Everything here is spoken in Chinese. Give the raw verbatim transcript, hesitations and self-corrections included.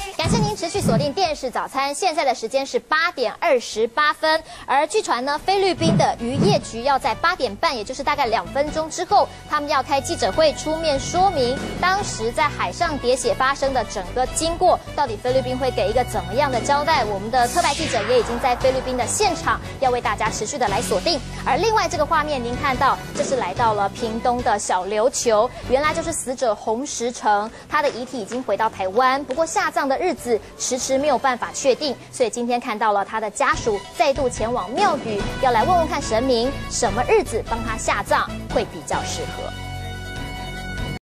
感谢您持续锁定电视早餐，现在的时间是八点二十八分。而据传呢，菲律宾的渔业局要在八点半，也就是大概两分钟之后，他们要开记者会出面说明当时在海上喋血发生的整个经过，到底菲律宾会给一个怎么样的交代？我们的特派记者也已经在菲律宾的现场，要为大家持续的来锁定。而另外这个画面，您看到这是来到了屏东的小琉球，原来就是死者洪石成，他的遗体已经回到台湾，不过下葬的日子迟迟没有办法确定，所以今天看到了他的家属再度前往庙宇，要来问问看神明什么日子帮他下葬会比较适合。